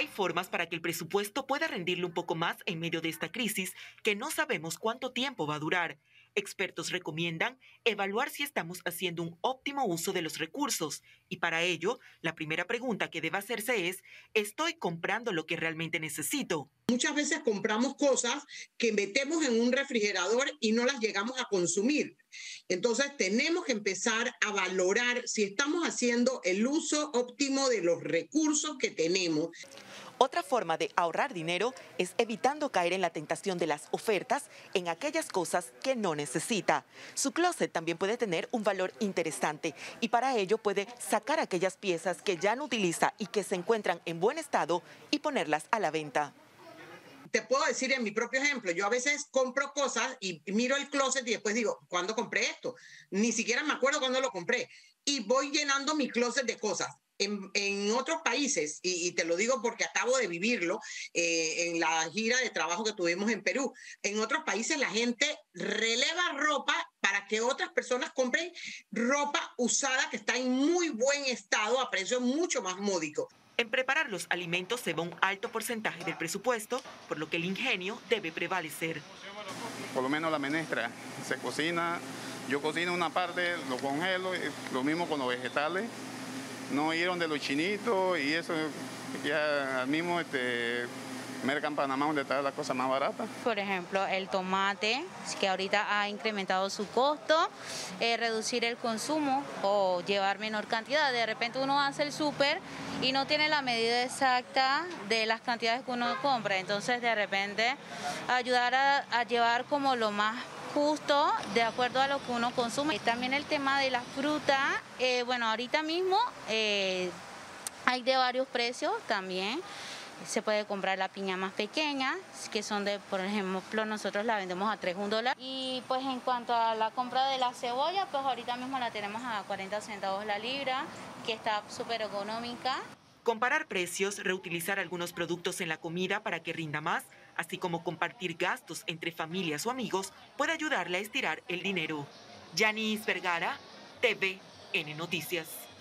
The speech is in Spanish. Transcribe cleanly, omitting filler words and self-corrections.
Hay formas para que el presupuesto pueda rendirle un poco más en medio de esta crisis que no sabemos cuánto tiempo va a durar. Expertos recomiendan evaluar si estamos haciendo un óptimo uso de los recursos y para ello, la primera pregunta que debe hacerse es, ¿estoy comprando lo que realmente necesito? Muchas veces compramos cosas que metemos en un refrigerador y no las llegamos a consumir. Entonces tenemos que empezar a valorar si estamos haciendo el uso óptimo de los recursos que tenemos. Otra forma de ahorrar dinero es evitando caer en la tentación de las ofertas en aquellas cosas que no necesita. Su closet también puede tener un valor interesante y para ello puede sacar aquellas piezas que ya no utiliza y que se encuentran en buen estado y ponerlas a la venta. Te puedo decir en mi propio ejemplo, yo a veces compro cosas y miro el closet y después digo, ¿cuándo compré esto? Ni siquiera me acuerdo cuándo lo compré. Y voy llenando mi closet de cosas. En otros países, y te lo digo porque acabo de vivirlo en la gira de trabajo que tuvimos en Perú, en otros países la gente releva ropa para que otras personas compren ropa usada que está en muy buen estado a precios mucho más módicos. En preparar los alimentos se va un alto porcentaje del presupuesto, por lo que el ingenio debe prevalecer. Por lo menos la menestra se cocina, yo cocino una parte, lo congelo, lo mismo con los vegetales. No ir donde los chinitos y eso, ya al mismo mercado en Panamá donde está la cosa más barata. Por ejemplo, el tomate, que ahorita ha incrementado su costo, reducir el consumo o llevar menor cantidad. De repente uno hace el súper y no tiene la medida exacta de las cantidades que uno compra, entonces de repente ayudar a llevar como lo más justo de acuerdo a lo que uno consume. También el tema de la fruta, bueno, ahorita mismo hay de varios precios también. Se puede comprar la piña más pequeña, que son de, por ejemplo, nosotros la vendemos a $3 Y pues en cuanto a la compra de la cebolla, pues ahorita mismo la tenemos a 40 centavos la libra, que está súper económica. Comparar precios, reutilizar algunos productos en la comida para que rinda más, así como compartir gastos entre familias o amigos, puede ayudarle a estirar el dinero. Yanis Vergara, TVN Noticias.